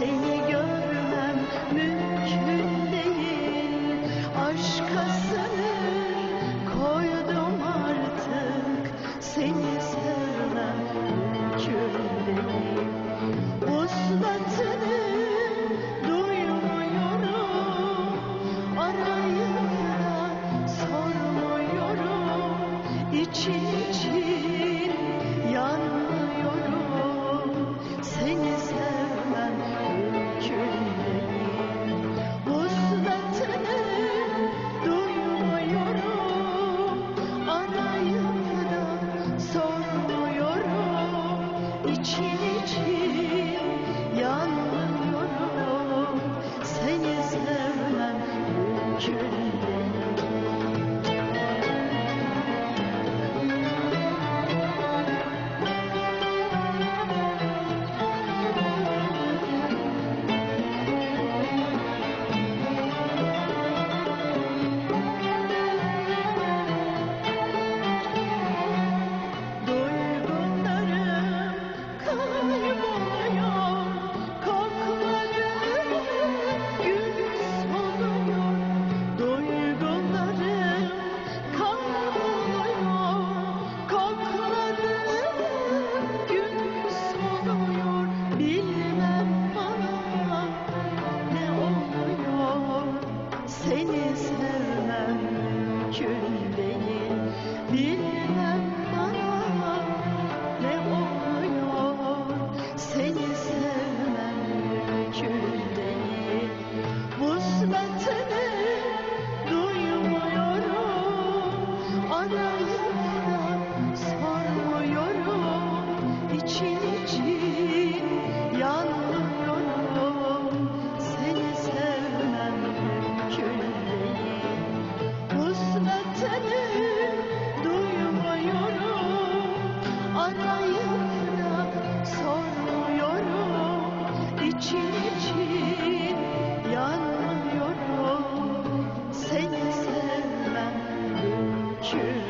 seni görmem mümkün değil. Aşka sınır koydum artık, seni sevmem mümkün değil. Vuslatını duymuyorum, arayıp da sormuyorum. İçin için yanmıyorum, seni sevmem mümkün değil. Vuslatını duymuyorum, arayıp da sormuyorum. İçin için yanmıyorum, seni sevmem mümkün değil. Seni sevmem mümkün değil. Bilmem bana ne oluyor, seni sevmem mümkün değil. Vuslatını duymuyorum, arayıp da sormuyorum. İçin için yanmıyorum, seni sevmem mümkün değil. Vuslatını duymuyorum, arayıp da sormuyorum. İçin için yanmıyorum, seni sevmem mümkün